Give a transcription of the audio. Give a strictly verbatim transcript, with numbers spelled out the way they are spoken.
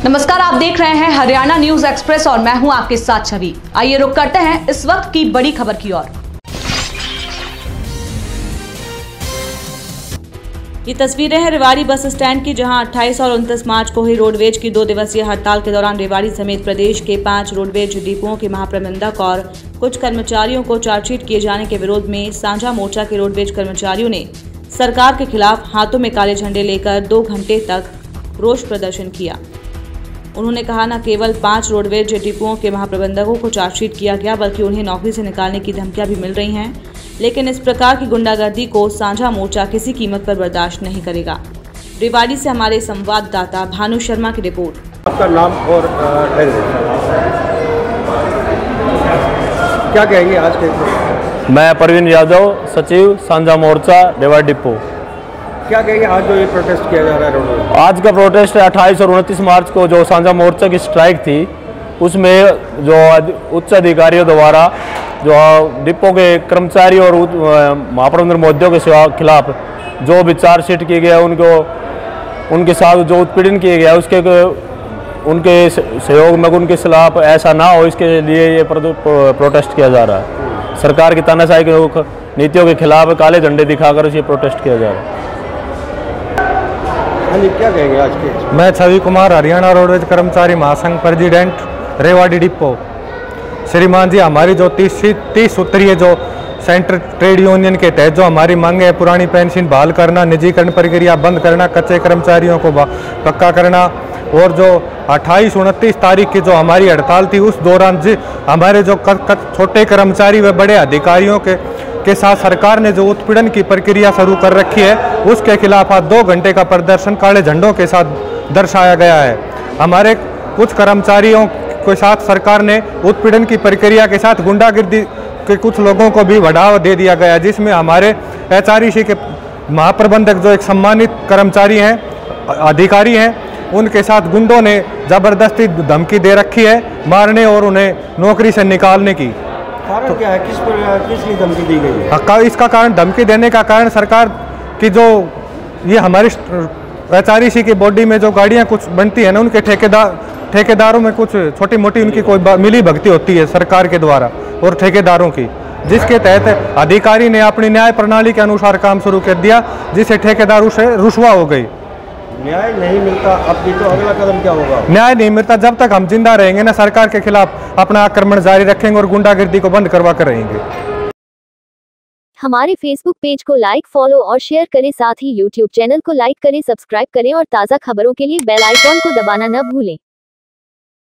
नमस्कार, आप देख रहे हैं हरियाणा न्यूज एक्सप्रेस और मैं हूं आपके साथ छवि। आइए रुक करते हैं इस वक्त की बड़ी खबर की ओर। ये तस्वीरें हैं रेवाड़ी बस स्टैंड की, जहां अट्ठाईस और उनतीस मार्च को हुई रोडवेज की दो दिवसीय हड़ताल के दौरान रेवाड़ी समेत प्रदेश के पांच रोडवेज डिपोओं के महाप्रबंधक और कुछ कर्मचारियों को चार्जशीट किए जाने के विरोध में साझा मोर्चा के रोडवेज कर्मचारियों ने सरकार के खिलाफ हाथों में काले झंडे लेकर दो घंटे तक रोष प्रदर्शन किया। उन्होंने कहा, न केवल पांच रोडवेज डिपोओं के महाप्रबंधकों को चार्जशीट किया गया, बल्कि उन्हें नौकरी से निकालने की धमकियां भी मिल रही हैं। लेकिन इस प्रकार की गुंडागर्दी को साझा मोर्चा किसी कीमत पर बर्दाश्त नहीं करेगा। रेवाड़ी से हमारे संवाददाता भानु शर्मा की रिपोर्ट। आपका नाम और क्या कहेंगे आज के? मैं प्रवीण यादव, सचिव साझा मोर्चा रेवाड़ी डिपो। क्या कहेंगे आज जो ये प्रोटेस्ट किया जा रहा है रोड में? आज का प्रोटेस्ट अट्ठाईस और उनतीस मार्च को जो साझा मोर्चा की स्ट्राइक थी, उसमें जो उच्च अधिकारियों द्वारा जो डिपो के कर्मचारी और महाप्रबंधक महोदयों के खिलाफ जो भी चार्जशीट किए गया, उनको उनके साथ जो उत्पीड़न किया गया, उसके उनके सहयोग में उनके खिलाफ ऐसा ना हो, इसके लिए ये प्रोटेस्ट किया जा रहा है। सरकार की तानाशाही की नीतियों के खिलाफ काले झंडे दिखाकर ये प्रोटेस्ट किया जा रहा है। क्या कहेंगे आज के? मैं छवि कुमार, हरियाणा रोडवेज कर्मचारी महासंघ प्रेसिडेंट रेवाड़ी डिपो। श्रीमान जी, हमारी जो तीस तीस सूत्रीय जो सेंट्रल ट्रेड यूनियन के तहत जो हमारी मांगे है, पुरानी पेंशन बहाल करना, निजीकरण प्रक्रिया बंद करना, कच्चे कर्मचारियों को पक्का करना, और जो अट्ठाईस उनतीस तारीख की जो हमारी हड़ताल थी, उस दौरान जी हमारे जो छोटे कर्मचारी व बड़े अधिकारियों के के साथ सरकार ने जो उत्पीड़न की प्रक्रिया शुरू कर रखी है, उसके खिलाफ आज दो घंटे का प्रदर्शन काले झंडों के साथ दर्शाया गया है। हमारे कुछ कर्मचारियों के साथ सरकार ने उत्पीड़न की प्रक्रिया के साथ गुंडागिर्दी के कुछ लोगों को भी बढ़ावा दे दिया गया, जिसमें हमारे एच आर ई सी के महाप्रबंधक जो एक सम्मानित कर्मचारी हैं, अधिकारी हैं, उनके साथ गुंडों ने ज़बरदस्ती धमकी दे रखी है मारने और उन्हें नौकरी से निकालने की। कारण क्या है? किस पर किस लिए धमकी दी गई है? इसका कारण, धमकी देने का कारण सरकार की जो ये हमारी एच आर ई सी की बॉडी में जो गाड़ियां कुछ बनती है ना, उनके ठेकेदार ठेकेदारों में कुछ छोटी मोटी उनकी कोई मिली भगती होती है सरकार के द्वारा और ठेकेदारों की, जिसके तहत अधिकारी ने अपनी न्याय प्रणाली के अनुसार काम शुरू कर दिया, जिससे ठेकेदार उसे रुसवा हो गई। न्याय नहीं मिलता, अब भी तो अगला कदम क्या होगा? न्याय नहीं मिलता, जब तक हम जिंदा रहेंगे ना, सरकार के खिलाफ अपना आक्रमण जारी रखेंगे और गुंडागिर्दी को बंद करवा कर रहेंगे। हमारे फेसबुक पेज को लाइक, फॉलो और शेयर करें, साथ ही यूट्यूब चैनल को लाइक करें, सब्सक्राइब करें और ताज़ा खबरों के लिए बेल आइकॉन को दबाना न भूलें।